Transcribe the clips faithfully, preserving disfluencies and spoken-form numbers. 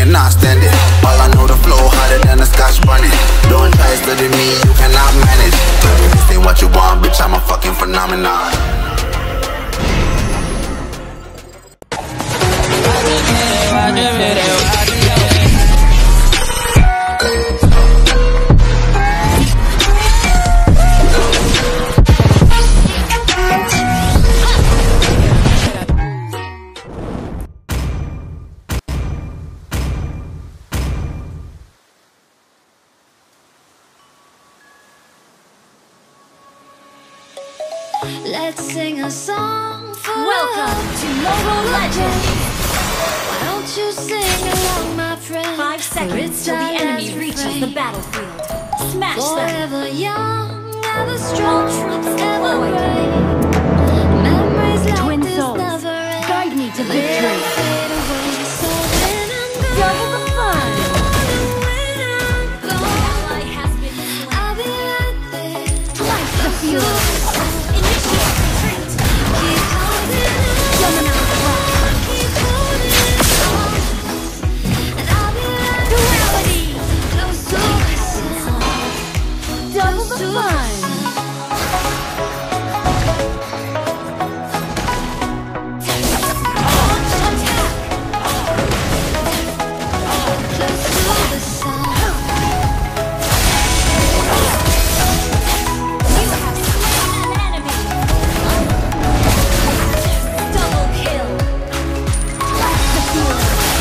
cannot stand it. All I know, the flow harder than a Scotch bunny. Don't try studying me, you cannot manage. This ain't what you want, bitch, I'm a fucking phenomenon. Let's sing a song for Welcome to Mobile Legends! Why don't you sing along, my friend? Five seconds till the enemy reaches the battlefield. Smash them! Forever young, ever strong, Troops ever deployed. brave. Memories like Twin this souls, never end. guide me to Never victory. fade away. So when I'm gone, Double the fun! when I'm gone, Ally has been slain. I'll be right there. Twice the fury! Initiate retreat! Keep holding on, Gemini Flash! keep holding on, and I'll be right Duality! close to myself. Double the fun! Launch attack! Close to the sun. You have slain an enemy! Double kill! Blast the fury!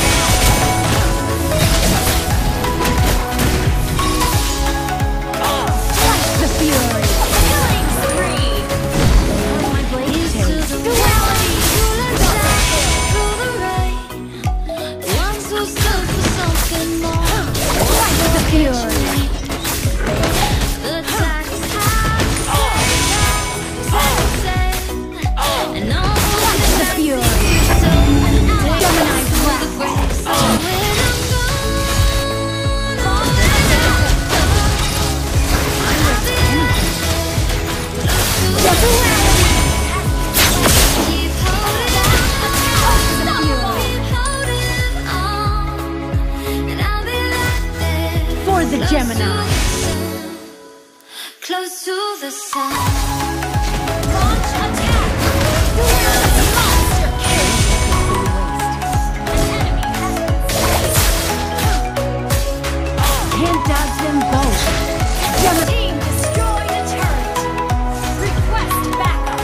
Slice the fury! Killing spree! My blade Used to takes the duality! world, Double kill! through the rain. The ones who stood for something more. Slice the fury! The tide is high, sunset, and all Slice the fury! so Gemini the Flash! grace. So when I'm gone, all Duality! keep holding on, keep holding on, and I'll be right there. For the Gemini! Close to the sun. Launch attack! Duality monster kill! An enemy has been slain. Can't dodge them both! Gemini! Team destroyed a turret! Request backup!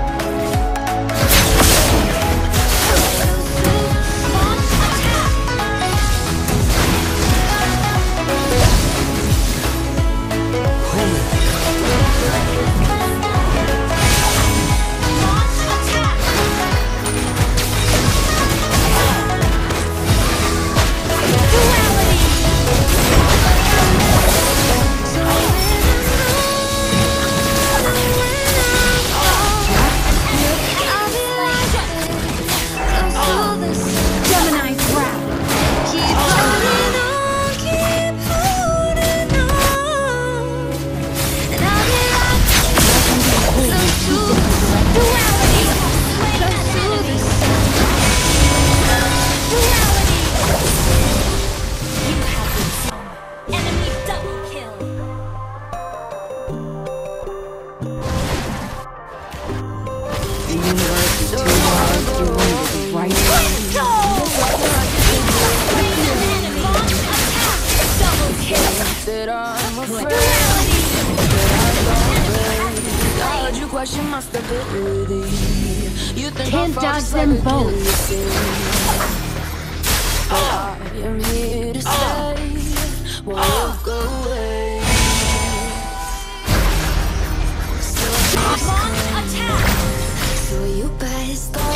Launch attack! Launch attack! Duality! Gemini Wrath! Keep holding on, keep holding on, and I'll be right close to Duality! close to the sun. Duality! You have been slain. Enemy double kill. The universe is too large to wonder the right. Let's go! Slain an enemy. Launch attack. Double kill. Duality! Heard you question my stability. You think Can't I'm dodge false them like both. Achilles. But I am here to stay. Won't walk away. Launch attack. So you best go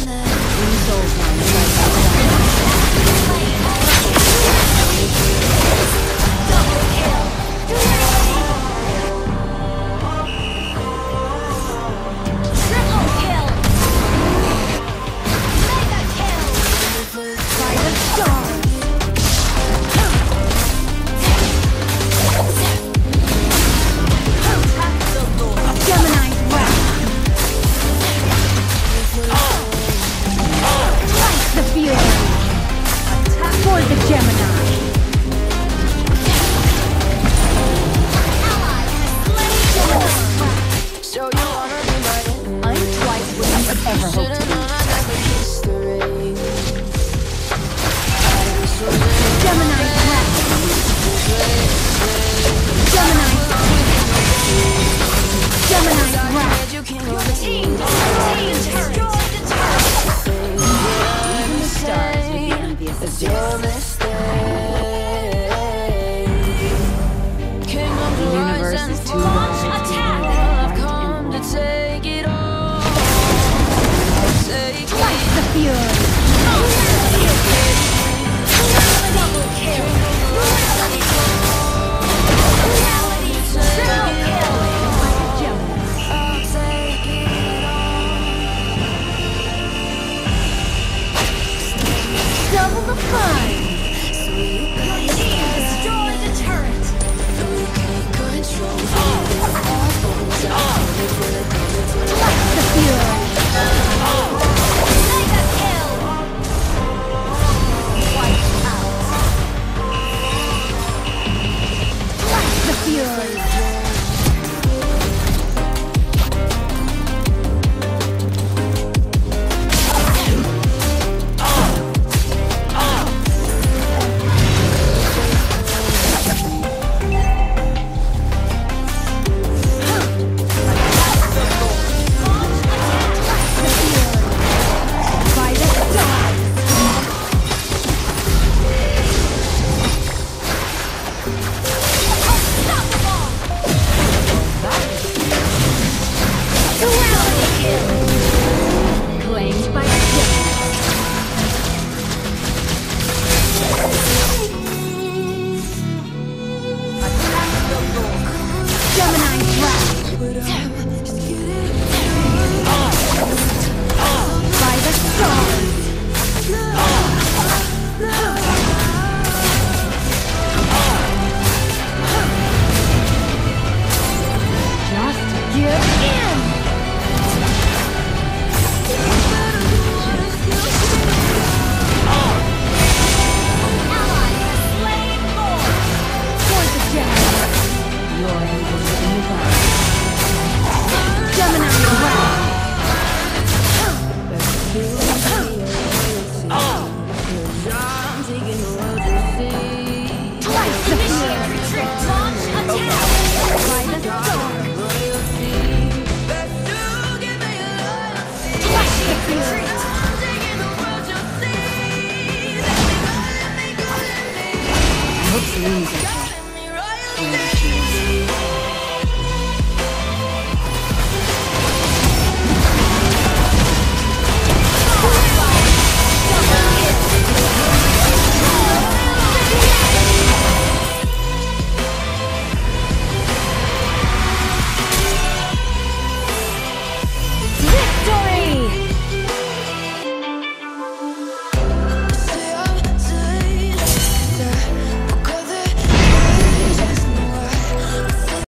Double kill. Duality! Triple kill. Mega kill. By the stars. For the Gemini. So you wanna be my I'm twice what you could ever hope to Should've be. known I'd never kiss the rain. Gemini wrath. Gemini. Gemini wrath. You can't Your team destroyed the turret. Even the stars would be envious of It's this. your mistake. Kingdoms The rise universe and is too fall. large to Attack. I've come to take it all. Take Slice the fury. Double kill. Reality triple kill. Like a Gemini. I'll take it all. Double the fun. Your team destroyed the turret. Control. Slice the fury. Mega kill. Wiped out. Slice the fury. By the stars. Reality kill. Claimed by a Gemini. Gemini wrath. By the stars. Just give in. Ally has slain Lord. For the Gemini. Your anger is in the dark. Gemini wrath. I'm taking the world to see. Twice the Initiate fury. retreat. Launch attack. By the stars. Twice the retreat. I hope Celine gets